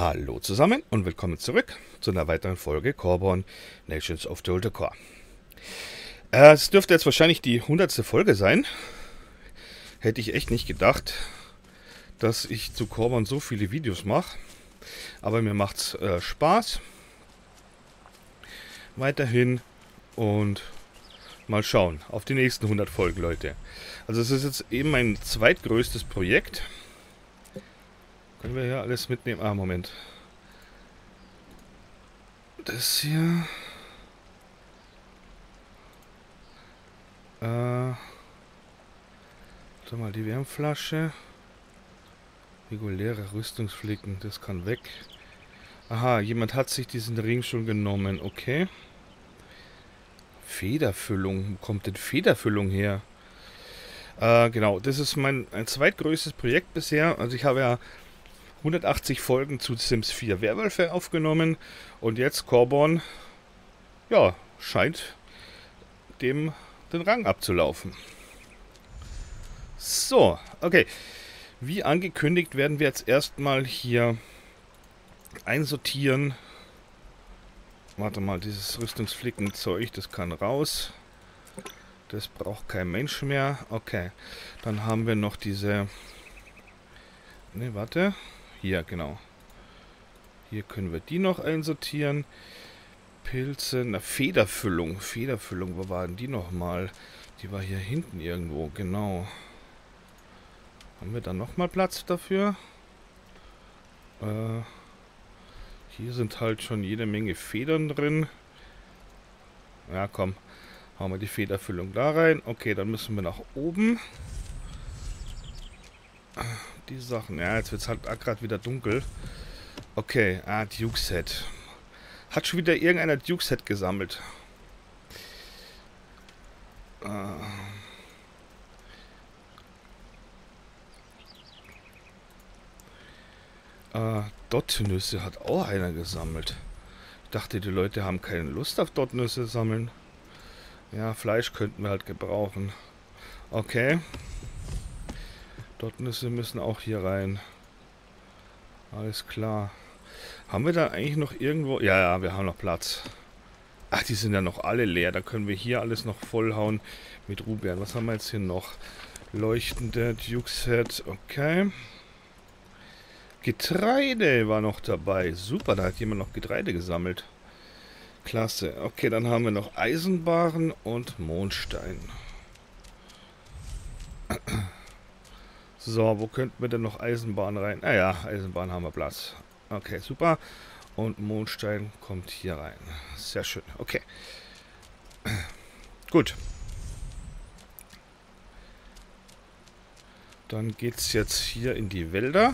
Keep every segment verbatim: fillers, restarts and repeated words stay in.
Hallo zusammen und willkommen zurück zu einer weiteren Folge Corborn Nations of the Older Core. Äh, es dürfte jetzt wahrscheinlich die hundertste Folge sein. Hätte ich echt nicht gedacht, dass ich zu Corborn so viele Videos mache. Aber mir macht's äh, Spaß. Weiterhin und mal schauen auf die nächsten hundert Folgen, Leute. Also es ist jetzt eben mein zweitgrößtes Projekt. Können wir hier alles mitnehmen? Ah, Moment. Das hier. Äh. Warte mal, die Wärmflasche. Reguläre Rüstungsflicken, das kann weg. Aha, jemand hat sich diesen Ring schon genommen, okay. Federfüllung, wo kommt denn Federfüllung her? Äh, genau, das ist mein ein zweitgrößtes Projekt bisher. Also ich habe ja hundertachtzig Folgen zu Sims vier Werwölfe aufgenommen und jetzt Corborn, ja, scheint dem den Rang abzulaufen. So, okay. Wie angekündigt werden wir jetzt erstmal hier einsortieren. Warte mal, dieses Rüstungsflickenzeug, das kann raus. Das braucht kein Mensch mehr. Okay, dann haben wir noch diese... Ne, warte. Hier, genau. Hier können wir die noch einsortieren. Pilze, na, Federfüllung. Federfüllung, wo waren die nochmal? Die war hier hinten irgendwo, genau. Haben wir da nochmal Platz dafür? Äh, hier sind halt schon jede Menge Federn drin. Ja, komm. Hauen wir die Federfüllung da rein. Okay, dann müssen wir nach oben. Die Sachen. Ja, jetzt wird es halt gerade wieder dunkel. Okay, ah, Duke-Set. Hat schon wieder irgendeiner Duke-Set gesammelt. Äh. Äh, Dot-Nüsse hat auch einer gesammelt. Ich dachte, die Leute haben keine Lust auf Dot-Nüsse sammeln. Ja, Fleisch könnten wir halt gebrauchen. Okay. Dot-Nüsse müssen auch hier rein. Alles klar. Haben wir da eigentlich noch irgendwo... Ja, ja, wir haben noch Platz. Ach, die sind ja noch alle leer. Da können wir hier alles noch vollhauen mit Rubeeren. Was haben wir jetzt hier noch? Leuchtende Duke-Set. Okay. Getreide war noch dabei. Super, da hat jemand noch Getreide gesammelt. Klasse. Okay, dann haben wir noch Eisenbarren und Mondstein. So, wo könnten wir denn noch Eisenbahn rein? Ah ja, Eisenbahn haben wir Platz. Okay, super. Und Mondstein kommt hier rein. Sehr schön. Okay. Gut. Dann geht es jetzt hier in die Wälder.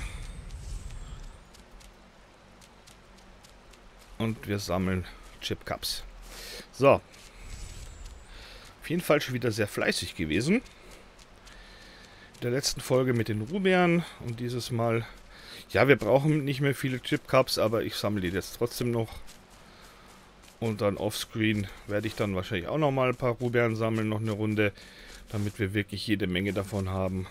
Und wir sammeln Chipcups. So. Auf jeden Fall schon wieder sehr fleißig gewesen. In der letzten Folge mit den Rubeeren und dieses Mal... Ja, wir brauchen nicht mehr viele Chipcups, aber ich sammle die jetzt trotzdem noch. Und dann offscreen werde ich dann wahrscheinlich auch noch mal ein paar Rubeeren sammeln, noch eine Runde, damit wir wirklich jede Menge davon haben.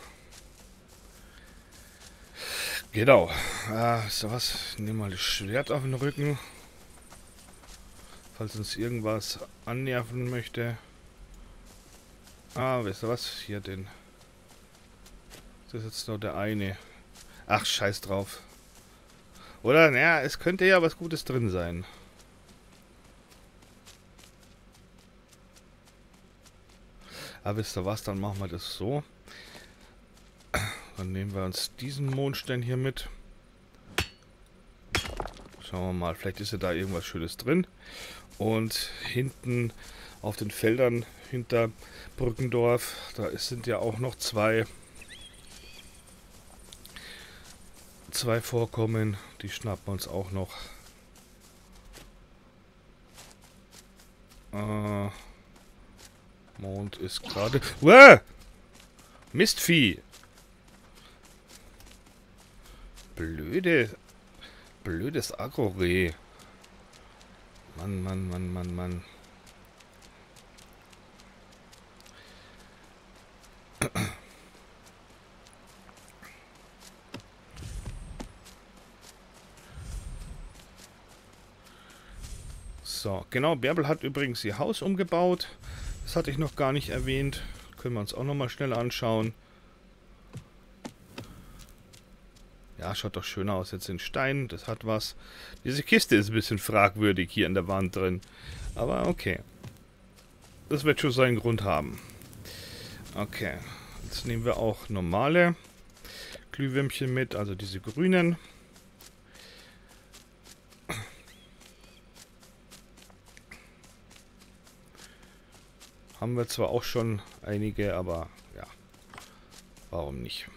Genau. Äh, so was, ich nehme mal das Schwert auf den Rücken. Falls uns irgendwas annerven möchte. Ah, wisst ihr was? Hier den. Das ist jetzt nur der eine. Ach, scheiß drauf. Oder, naja, es könnte ja was Gutes drin sein. Aber wisst ihr was? Dann machen wir das so. Dann nehmen wir uns diesen Mondstein hier mit. Schauen wir mal, vielleicht ist ja da irgendwas Schönes drin. Und hinten auf den Feldern hinter Brückendorf, da sind ja auch noch zwei zwei Vorkommen, die schnappen wir uns auch noch. Äh, Mond ist gerade... Uah! Mistvieh! Blöde... Blödes Agro-Reh. Mann, Mann, Mann, Mann, Mann. So, genau, Bärbel hat übrigens ihr Haus umgebaut. Das hatte ich noch gar nicht erwähnt. Können wir uns auch nochmal schnell anschauen. Ja, schaut doch schön aus. Jetzt in Stein, das hat was. Diese Kiste ist ein bisschen fragwürdig hier in der Wand drin. Aber okay. Das wird schon seinen Grund haben. Okay, jetzt nehmen wir auch normale Glühwürmchen mit, also diese grünen. Haben wir zwar auch schon einige, aber ja, warum nicht?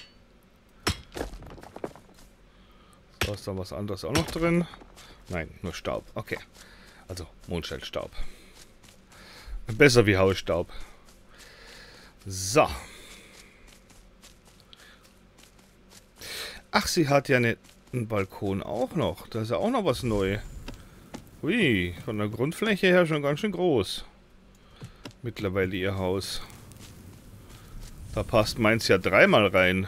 So, ist da was anderes auch noch drin? Nein, nur Staub. Okay, also Mondstellstaub. Besser wie Hausstaub. So. Ach, sie hat ja eine, einen Balkon auch noch. Da ist ja auch noch was neu. Ui, von der Grundfläche her schon ganz schön groß. Mittlerweile ihr Haus. Da passt meins ja dreimal rein.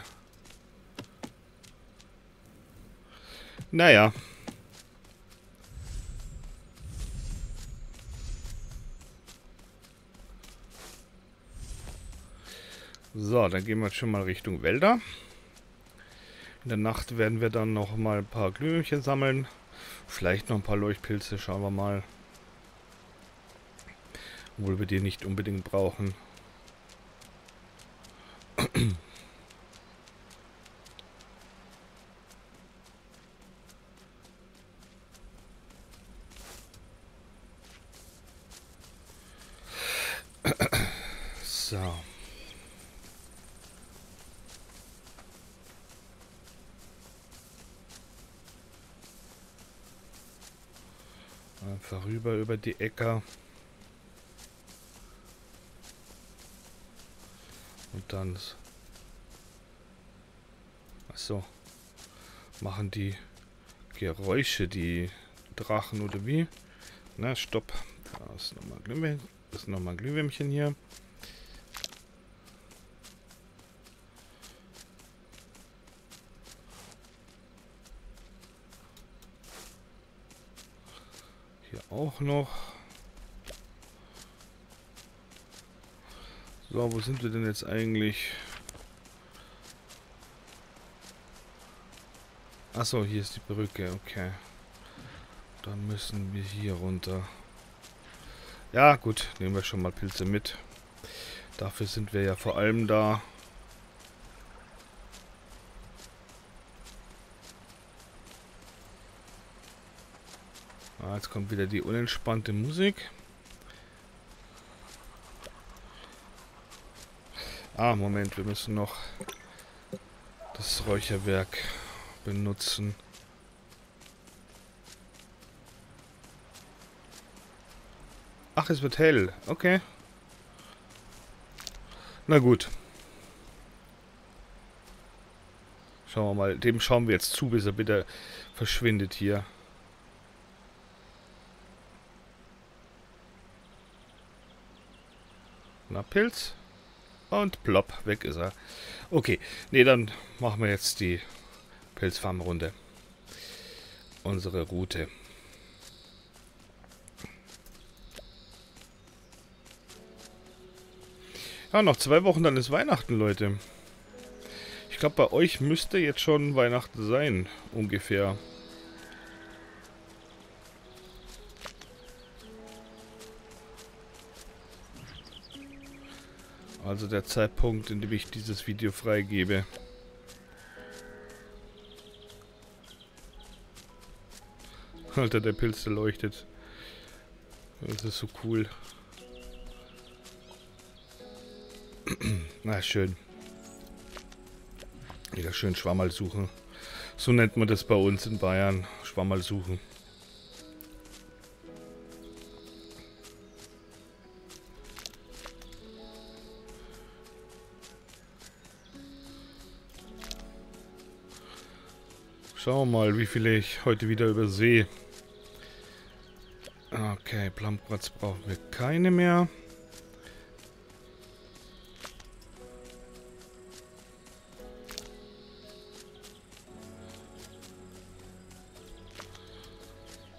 Naja. So, dann gehen wir jetzt schon mal Richtung Wälder. In der Nacht werden wir dann noch mal ein paar Glühwürmchen sammeln. Vielleicht noch ein paar Leuchtpilze, schauen wir mal. Obwohl wir die nicht unbedingt brauchen. So. Einfach rüber über die Äcker. Und dann... Achso. Machen die Geräusche, die Drachen oder wie? Na, stopp. Da ist nochmal Glühwürmchen. Das ist nochmal ein Glühwürmchen hier. Hier auch noch. So, wo sind wir denn jetzt eigentlich? Achso, hier ist die Brücke, okay. Dann müssen wir hier runter. Ja, gut, nehmen wir schon mal Pilze mit. Dafür sind wir ja vor allem da. Ah, jetzt kommt wieder die unentspannte Musik. Ah, Moment, wir müssen noch das Räucherwerk benutzen. Ach, es wird hell. Okay. Na gut. Schauen wir mal. Dem schauen wir jetzt zu, bis er bitte verschwindet hier. Na, Pilz. Und plopp, weg ist er. Okay, nee, dann machen wir jetzt die Pilzfarm-Runde. Unsere Route. Ja, noch zwei Wochen, dann ist Weihnachten, Leute. Ich glaube, bei euch müsste jetzt schon Weihnachten sein, ungefähr. Also der Zeitpunkt, in dem ich dieses Video freigebe. Alter, der Pilz, der leuchtet. Das ist so cool. Na, schön. Wieder schön Schwammerl suchen. So nennt man das bei uns in Bayern. Schwammerl suchen. Schauen wir mal, wie viele ich heute wieder übersehe. Okay, Plumpgratz brauchen wir keine mehr.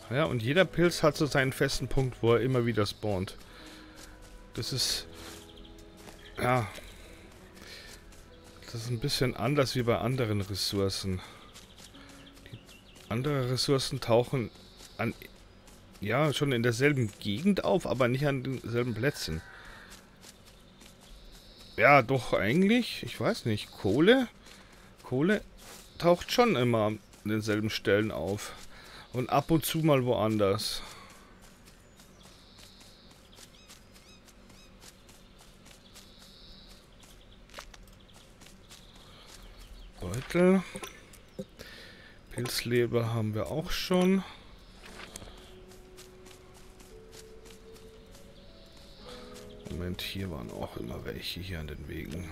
Ja, und jeder Pilz hat so seinen festen Punkt, wo er immer wieder spawnt. Das ist... Ja... Das ist ein bisschen anders wie bei anderen Ressourcen. Die andere Ressourcen tauchen an... Ja, schon in derselben Gegend auf, aber nicht an denselben Plätzen. Ja, doch eigentlich. Ich weiß nicht. Kohle? Kohle taucht schon immer an denselben Stellen auf. Und ab und zu mal woanders. Beutel. Pilzleber haben wir auch schon. Moment, hier waren auch immer welche hier an den Wegen.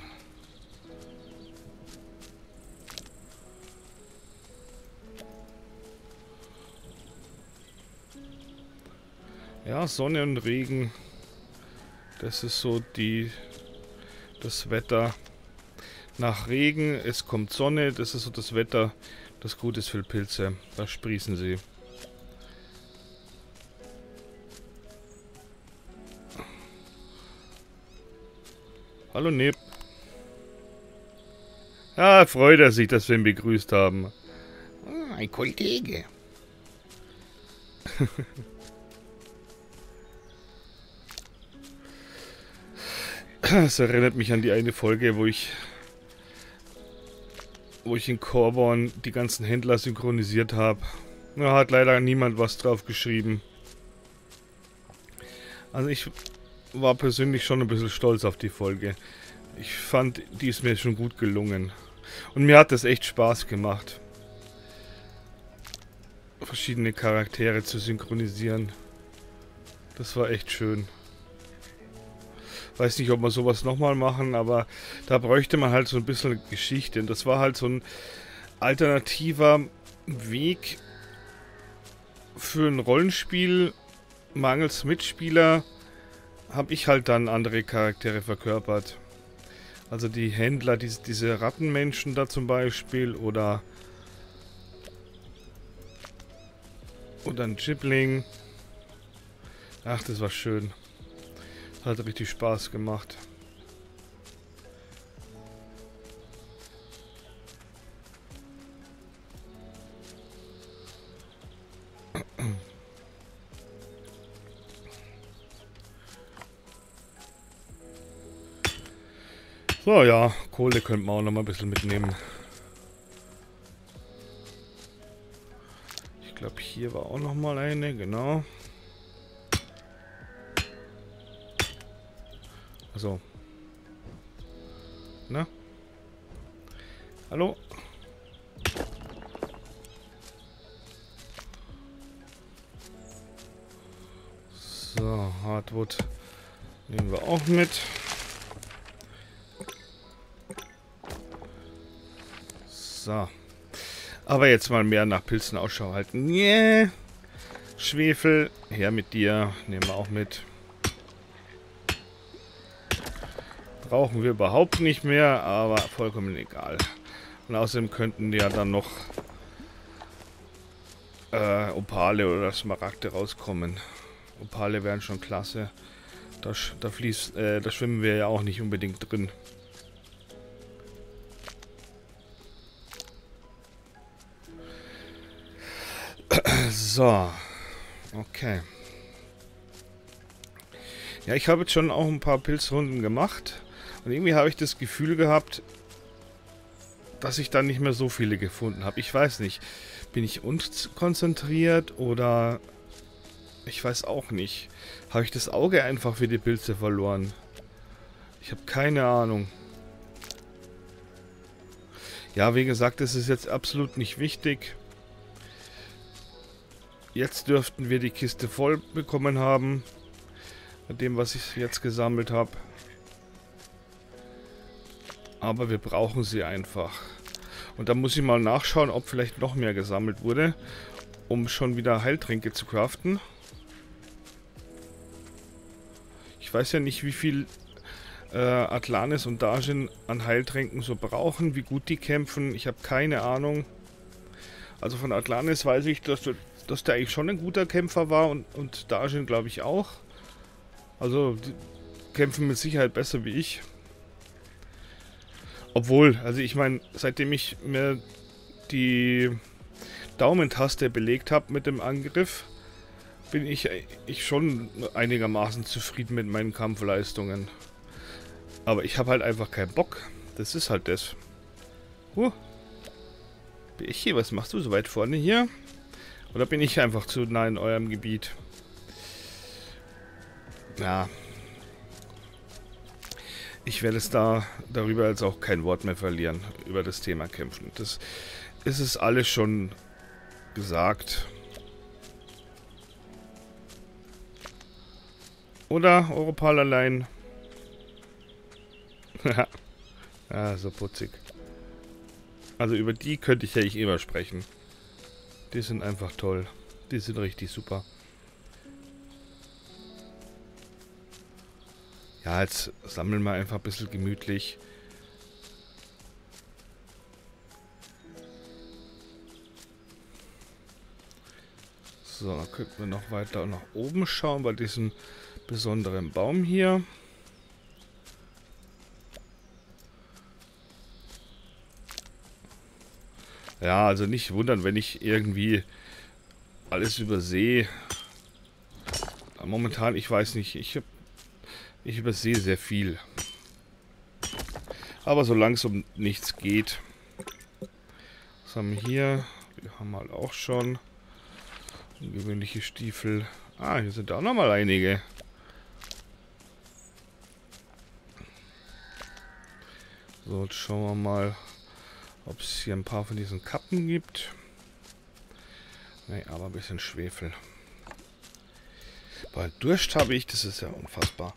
Ja, Sonne und Regen. Das ist so die das Wetter. Nach Regen, es kommt Sonne, das ist so das Wetter, das gut ist für Pilze. Da sprießen sie. Hallo Neb. Ah, freut er sich, dass wir ihn begrüßt haben. Ah, ein Kollege. Das erinnert mich an die eine Folge, wo ich wo ich in Corborn die ganzen Händler synchronisiert habe. Da hat leider niemand was drauf geschrieben. Also ich war persönlich schon ein bisschen stolz auf die Folge. Ich fand, die ist mir schon gut gelungen. Und mir hat das echt Spaß gemacht, verschiedene Charaktere zu synchronisieren. Das war echt schön. Weiß nicht, ob wir sowas nochmal machen, aber da bräuchte man halt so ein bisschen Geschichte. Und das war halt so ein alternativer Weg für ein Rollenspiel. Mangels Mitspieler habe ich halt dann andere Charaktere verkörpert. Also die Händler, diese, diese Rattenmenschen da zum Beispiel, oder oder ein Chipling. Ach, das war schön. Hat richtig Spaß gemacht. So, ja, Kohle könnte man auch noch mal ein bisschen mitnehmen. Ich glaube, hier war auch noch mal eine, genau. So. Na? Hallo? So, Hardwood nehmen wir auch mit. So. Aber jetzt mal mehr nach Pilzen Ausschau halten. Yeah. Schwefel, her mit dir. Nehmen wir auch mit. Brauchen wir überhaupt nicht mehr, aber vollkommen egal. Und außerdem könnten ja dann noch äh, Opale oder Smaragde rauskommen. Opale wären schon klasse. Da, da, fließt, äh, da schwimmen wir ja auch nicht unbedingt drin. So. Okay. Ja, ich habe jetzt schon auch ein paar Pilzrunden gemacht. Und irgendwie habe ich das Gefühl gehabt, dass ich dann nicht mehr so viele gefunden habe. Ich weiß nicht. Bin ich unkonzentriert oder... Ich weiß auch nicht. Habe ich das Auge einfach für die Pilze verloren? Ich habe keine Ahnung. Ja, wie gesagt, das ist jetzt absolut nicht wichtig. Jetzt dürften wir die Kiste voll bekommen haben. Mit dem, was ich jetzt gesammelt habe. Aber wir brauchen sie einfach. Und da muss ich mal nachschauen, ob vielleicht noch mehr gesammelt wurde, um schon wieder Heiltränke zu craften. Ich weiß ja nicht, wie viel äh, Atlanis und Darjin an Heiltränken so brauchen, wie gut die kämpfen. Ich habe keine Ahnung. Also von Atlantis weiß ich, dass, du, dass der eigentlich schon ein guter Kämpfer war und, und Darjin glaube ich auch. Also die kämpfen mit Sicherheit besser wie ich. Obwohl, also ich meine, seitdem ich mir die Daumentaste belegt habe mit dem Angriff, bin ich, ich schon einigermaßen zufrieden mit meinen Kampfleistungen. Aber ich habe halt einfach keinen Bock. Das ist halt das. Huh. Bin ich hier? Was machst du so weit vorne hier? Oder bin ich einfach zu nah in eurem Gebiet? Ja. Ich werde es da darüber jetzt auch kein Wort mehr verlieren, über das Thema Kämpfen. Das ist es alles schon gesagt. Oder, Europal allein? Ah, so putzig. Also über die könnte ich ja ich immer sprechen. Die sind einfach toll. Die sind richtig super. Ja, jetzt sammeln wir einfach ein bisschen gemütlich. So, dann könnten wir noch weiter nach oben schauen bei diesem besonderen Baum hier. Ja, also nicht wundern, wenn ich irgendwie alles übersehe. Momentan, ich weiß nicht, ich, ich übersehe sehr viel. Aber solange es um nichts geht. Was haben wir hier? Wir haben halt auch schon ungewöhnliche Stiefel. Ah, hier sind auch nochmal einige. So, jetzt schauen wir mal, ob es hier ein paar von diesen Kappen gibt. Ne, aber ein bisschen Schwefel. Weil Durst habe ich, das ist ja unfassbar.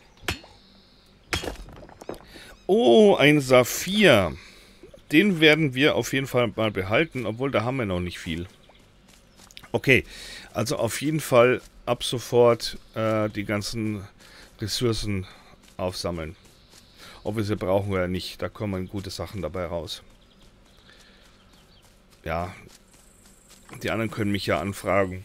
Oh, ein Saphir. Den werden wir auf jeden Fall mal behalten, obwohl da haben wir noch nicht viel. Okay, also auf jeden Fall ab sofort äh, die ganzen Ressourcen aufsammeln. Ob wir sie brauchen oder nicht, da kommen gute Sachen dabei raus. Ja, die anderen können mich ja anfragen.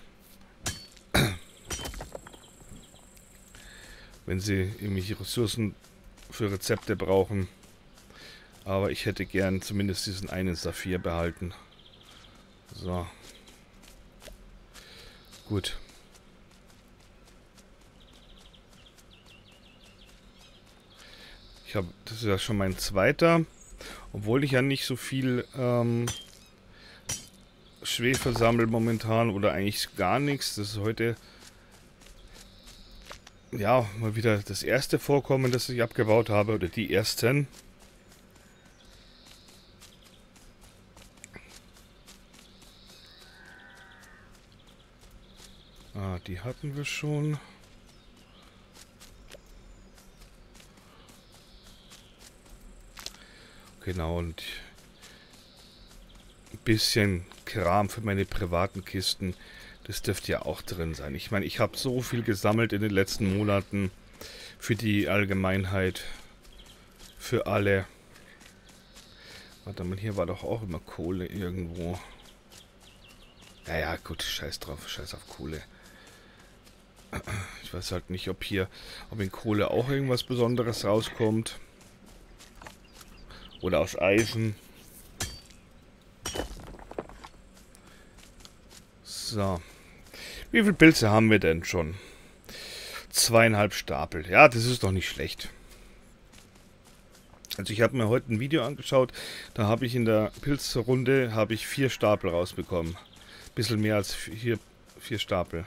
Wenn sie irgendwelche Ressourcen für Rezepte brauchen. Aber ich hätte gern zumindest diesen einen Saphir behalten. So. Gut. Ich habe, das ist ja schon mein zweiter. Obwohl ich ja nicht so viel ähm, Schwefel sammle momentan oder eigentlich gar nichts. Das ist heute ja mal wieder das erste Vorkommen, das ich abgebaut habe, oder die ersten. Ah, die hatten wir schon. Genau, und ein bisschen Kram für meine privaten Kisten. Das dürfte ja auch drin sein. Ich meine, ich habe so viel gesammelt in den letzten Monaten für die Allgemeinheit, für alle. Warte mal, hier war doch auch immer Kohle irgendwo. Ja, ja, gut, scheiß drauf, scheiß auf Kohle. Ich weiß halt nicht, ob hier, ob in Kohle auch irgendwas Besonderes rauskommt. Oder aus Eisen. So. Wie viele Pilze haben wir denn schon? Zweieinhalb Stapel. Ja, das ist doch nicht schlecht. Also ich habe mir heute ein Video angeschaut. Da habe ich in der Pilzrunde habe ich vier Stapel rausbekommen. Bisschen mehr als vier, vier Stapel.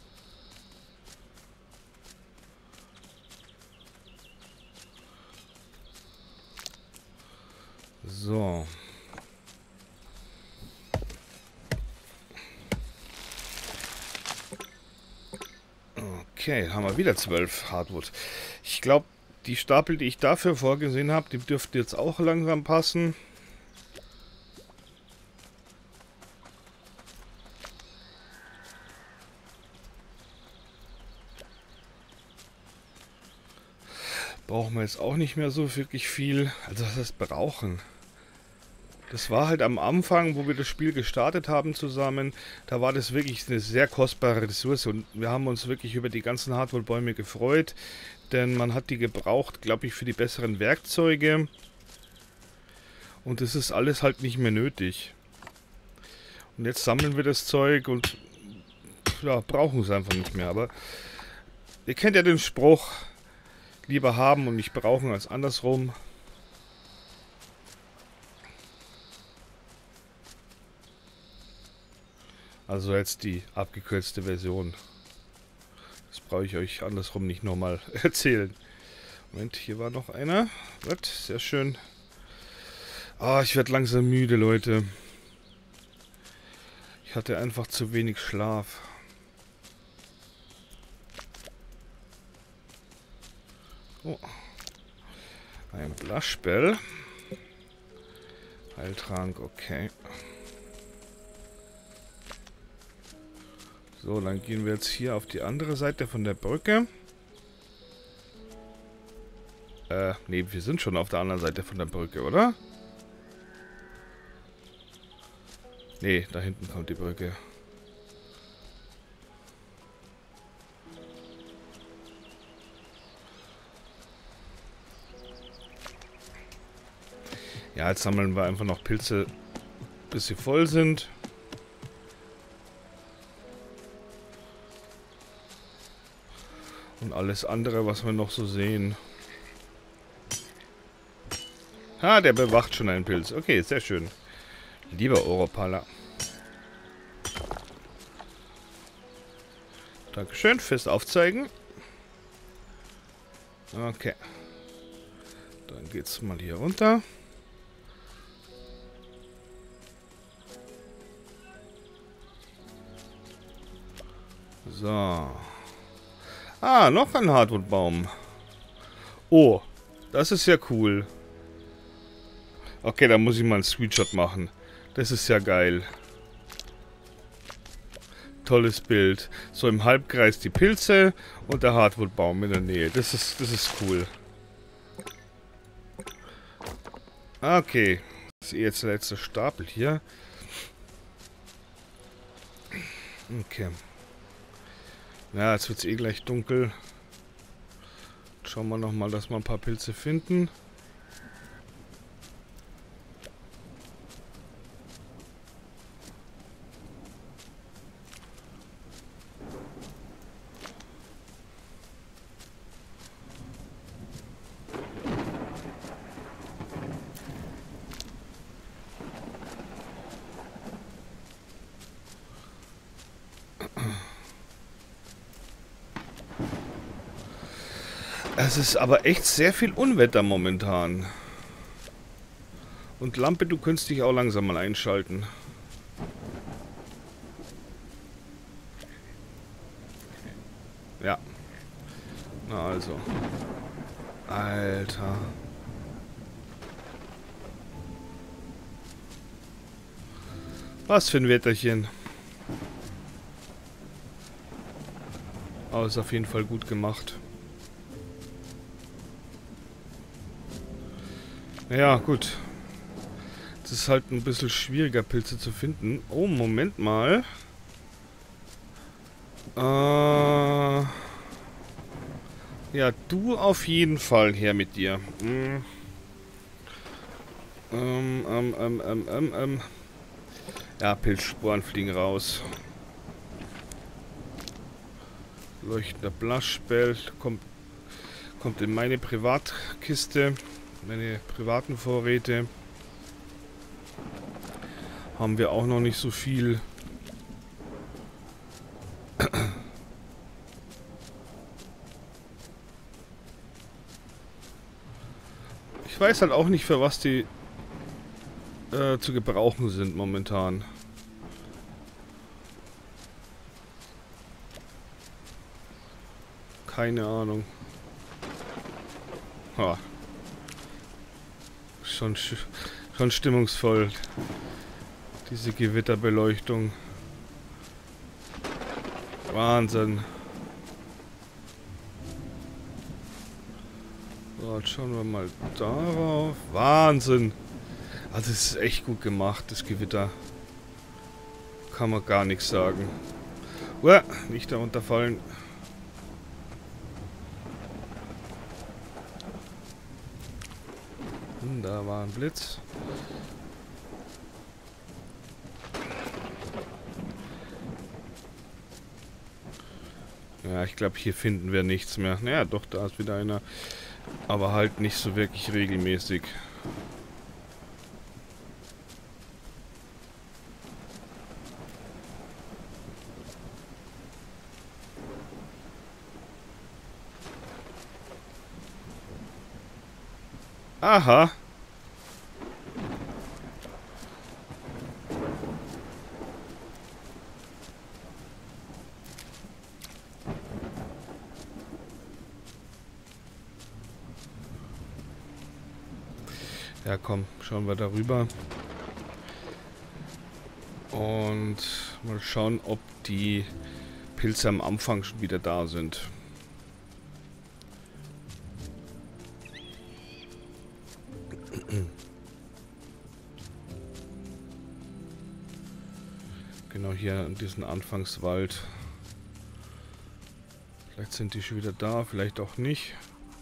So. Okay, haben wir wieder zwölf Hardwood. Ich glaube, die Stapel, die ich dafür vorgesehen habe, die dürften jetzt auch langsam passen. Brauchen wir jetzt auch nicht mehr so wirklich viel. Also was heißt brauchen? Das war halt am Anfang, wo wir das Spiel gestartet haben zusammen, da war das wirklich eine sehr kostbare Ressource und wir haben uns wirklich über die ganzen Hardwood-Bäume gefreut, denn man hat die gebraucht, glaube ich, für die besseren Werkzeuge und das ist alles halt nicht mehr nötig. Und jetzt sammeln wir das Zeug und ja, brauchen es einfach nicht mehr, aber ihr kennt ja den Spruch, lieber haben und nicht brauchen als andersrum. Also jetzt die abgekürzte Version. Das brauche ich euch andersrum nicht nochmal erzählen. Moment, hier war noch einer. Was? Sehr schön. Ah, ich werde langsam müde, Leute. Ich hatte einfach zu wenig Schlaf. Oh. Ein Blaschbell. Heiltrank, okay. So, dann gehen wir jetzt hier auf die andere Seite von der Brücke. Äh, nee, wir sind schon auf der anderen Seite von der Brücke, oder? Nee, da hinten kommt die Brücke. Ja, jetzt sammeln wir einfach noch Pilze, bis sie voll sind. Und alles andere, was wir noch so sehen. Ah, der bewacht schon einen Pilz. Okay, sehr schön. Lieber Oropala. Dankeschön fürs Aufzeigen. Okay. Dann geht's mal hier runter. So. Ah, noch ein Hardwood-Baum. Oh, das ist ja cool. Okay, da muss ich mal einen Screenshot machen. Das ist ja geil. Tolles Bild. So im Halbkreis die Pilze und der Hardwood-Baum in der Nähe. Das ist, das ist cool. Okay. Das ist jetzt der letzte Stapel hier. Okay. Ja, jetzt wird es eh gleich dunkel. Schauen wir nochmal, dass wir ein paar Pilze finden. Es ist aber echt sehr viel Unwetter momentan. Und Lampe, du könntest dich auch langsam mal einschalten. Ja. Na also. Alter. Was für ein Wetterchen. Aber ist auf jeden Fall gut gemacht. Ja, gut. Es ist halt ein bisschen schwieriger, Pilze zu finden. Oh, Moment mal. Äh... Ja, du auf jeden Fall her mit dir. Hm. Ähm, ähm, ähm, ähm, ähm, ähm. Ja, Pilzsporen fliegen raus. Leuchtender Blaschbell kommt, kommt in meine Privatkiste. Meine privaten Vorräte. Haben wir auch noch nicht so viel. Ich weiß halt auch nicht, für was die äh, zu gebrauchen sind momentan. Keine Ahnung. Ha. Schon, schon stimmungsvoll. Diese Gewitterbeleuchtung. Wahnsinn. So, jetzt schauen wir mal darauf. Wahnsinn. Also es ist echt gut gemacht, das Gewitter. Kann man gar nichts sagen. Uah, nicht da unterfallen. Hm, da war ein Blitz. Ja, ich glaube, hier finden wir nichts mehr. Naja, doch, da ist wieder einer. Aber halt nicht so wirklich regelmäßig. Aha. Ja, komm, schauen wir darüber. Und mal schauen, ob die Pilze am Anfang schon wieder da sind. Genau hier in diesem Anfangswald. Vielleicht sind die schon wieder da, vielleicht auch nicht.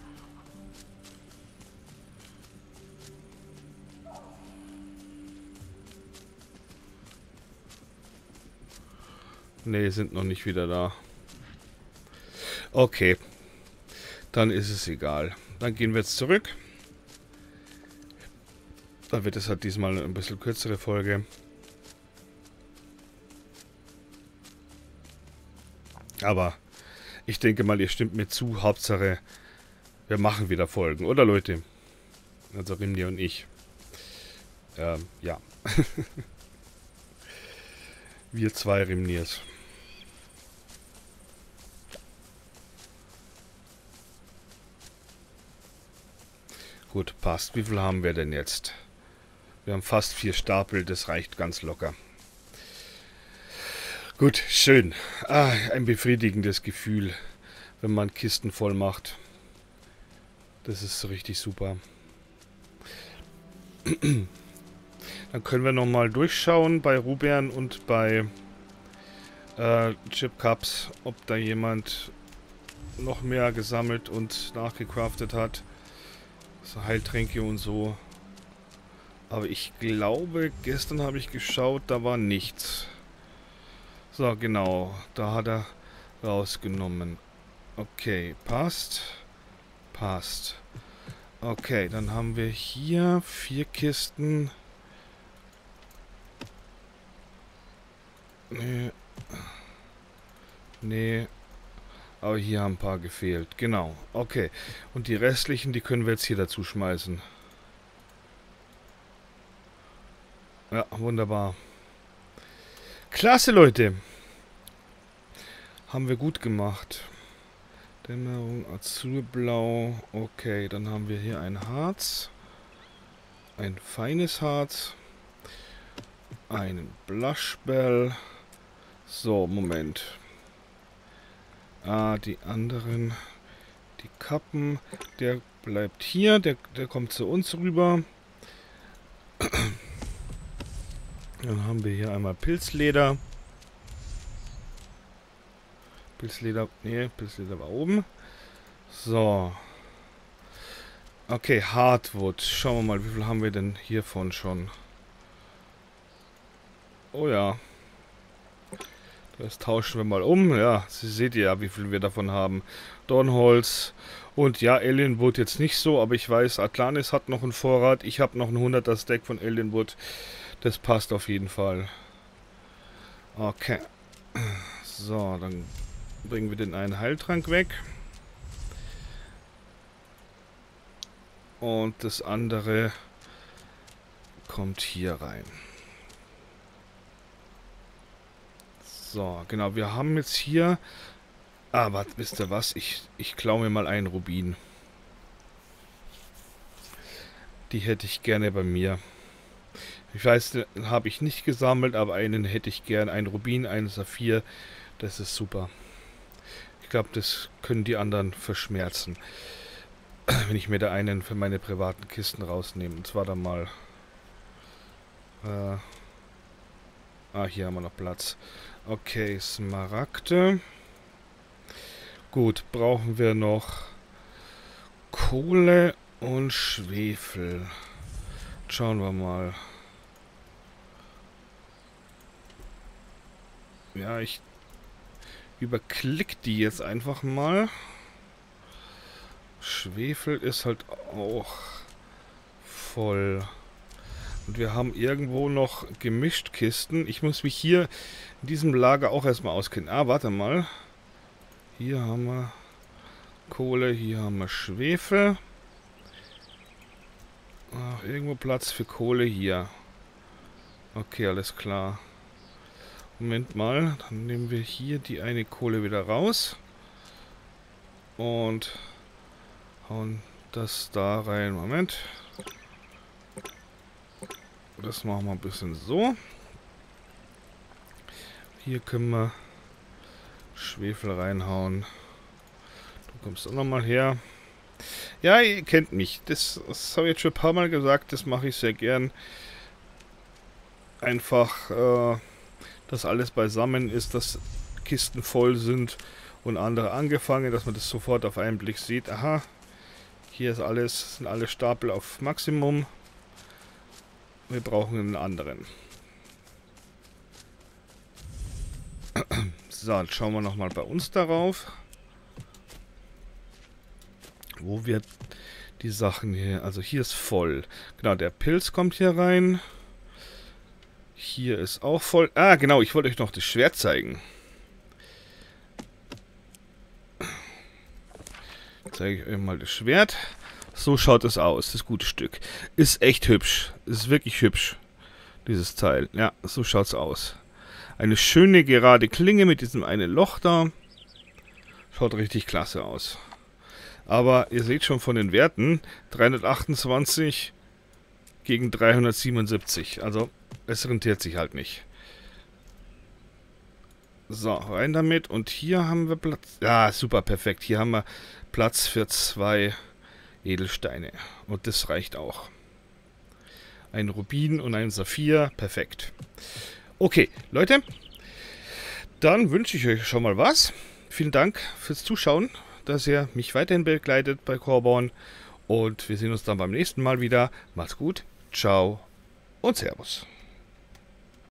Ne, sind noch nicht wieder da. Okay. Dann ist es egal. Dann gehen wir jetzt zurück. Dann wird es halt diesmal ein bisschen kürzere Folge. Aber ich denke mal, ihr stimmt mir zu. Hauptsache, wir machen wieder Folgen, oder Leute? Also Rimni und ich. Ähm, ja. Wir zwei Rimniers. Gut, passt. Wie viel haben wir denn jetzt? Wir haben fast vier Stapel, das reicht ganz locker. Gut, schön. Ah, ein befriedigendes Gefühl, wenn man Kisten voll macht. Das ist richtig super. Dann können wir nochmal durchschauen bei Rubern und bei äh, Chip Cups, ob da jemand noch mehr gesammelt und nachgecraftet hat. So Heiltränke und so. Aber ich glaube, gestern habe ich geschaut, da war nichts. So, genau. Da hat er rausgenommen. Okay, passt. Passt. Okay, dann haben wir hier vier Kisten. Nee. Nee. Aber hier haben ein paar gefehlt. Genau. Okay. Und die restlichen, die können wir jetzt hier dazu schmeißen. Ja, wunderbar. Klasse, Leute. Haben wir gut gemacht. Dämmerung, Azurblau. Okay, dann haben wir hier ein Harz. Ein feines Harz. Einen Blushbell. So, Moment. Ah, die anderen. Die Kappen. Der bleibt hier. Der, der kommt zu uns rüber. Dann haben wir hier einmal Pilzleder. Pilzleder. Nee, Pilzleder war oben. So. Okay, Hardwood. Schauen wir mal, wie viel haben wir denn hiervon schon? Oh ja. Das tauschen wir mal um. Ja, Sie seht ja, wie viel wir davon haben. Dornholz. Und ja, Alienwood jetzt nicht so, aber ich weiß, Atlantis hat noch einen Vorrat. Ich habe noch ein hunderter Stack von Alienwood. Das passt auf jeden Fall. Okay. So, dann bringen wir den einen Heiltrank weg. Und das andere kommt hier rein. So, genau, wir haben jetzt hier... Ah, warte, wisst ihr was? Ich, ich klaue mir mal einen Rubin. Die hätte ich gerne bei mir. Ich weiß, den habe ich nicht gesammelt, aber einen hätte ich gern. Ein Rubin, ein Saphir. Das ist super. Ich glaube, das können die anderen verschmerzen. Wenn ich mir da einen für meine privaten Kisten rausnehme. Und zwar dann mal Äh, ah, hier haben wir noch Platz. Okay, Smaragde. Gut, brauchen wir noch Kohle und Schwefel. Schauen wir mal. Ja, ich überklick die jetzt einfach mal. Schwefel ist halt auch voll. Und wir haben irgendwo noch gemischt Kisten. Ich muss mich hier in diesem Lager auch erstmal auskennen. Ah, warte mal. Hier haben wir Kohle, hier haben wir Schwefel. Ach, irgendwo Platz für Kohle hier. Okay, alles klar. Moment mal, dann nehmen wir hier die eine Kohle wieder raus. Und hauen das da rein. Moment. Das machen wir ein bisschen so. Hier können wir Schwefel reinhauen. Du kommst auch nochmal her. Ja, ihr kennt mich. Das, das habe ich jetzt schon ein paar Mal gesagt. Das mache ich sehr gern. Einfach, äh, dass alles beisammen ist, dass Kisten voll sind und andere angefangen, dass man das sofort auf einen Blick sieht. Aha, hier ist alles, sind alle Stapel auf Maximum. Wir brauchen einen anderen. So, jetzt schauen wir nochmal bei uns darauf. Wo wir die Sachen hier... Also hier ist voll. Genau, der Pilz kommt hier rein. Hier ist auch voll. Ah, genau, ich wollte euch noch das Schwert zeigen. Zeige ich euch mal das Schwert. So schaut es aus, das gute Stück. Ist echt hübsch. Ist wirklich hübsch, dieses Teil. Ja, so schaut es aus. Eine schöne gerade Klinge mit diesem einen Loch da. Schaut richtig klasse aus. Aber ihr seht schon von den Werten, dreihundertachtundzwanzig gegen dreihundertsiebenundsiebzig. Also, es rentiert sich halt nicht. So, rein damit. Und hier haben wir Platz. Ja, super, perfekt. Hier haben wir Platz für zwei Edelsteine. Und das reicht auch. Ein Rubin und ein Saphir. Perfekt. Okay, Leute. Dann wünsche ich euch schon mal was. Vielen Dank fürs Zuschauen, dass ihr mich weiterhin begleitet bei Corborn. Und wir sehen uns dann beim nächsten Mal wieder. Macht's gut. Ciao und Servus.